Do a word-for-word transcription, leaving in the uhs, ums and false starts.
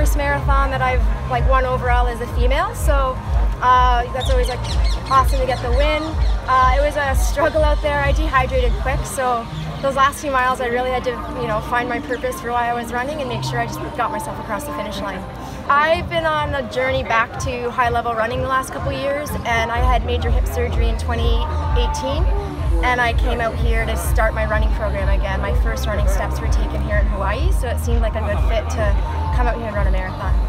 first marathon that I've like won overall as a female, so uh, that's always like awesome to get the win. Uh, it was a struggle out there. I dehydrated quick, so those last few miles I really had to, you know, find my purpose for why I was running and make sure I just got myself across the finish line. I've been on a journey back to high-level running the last couple of years, and I had major hip surgery in twenty eighteen, and I came out here to start my running program again. My first running steps were taken here in Hawaii, so it seemed like a good fit to come out here and run a marathon.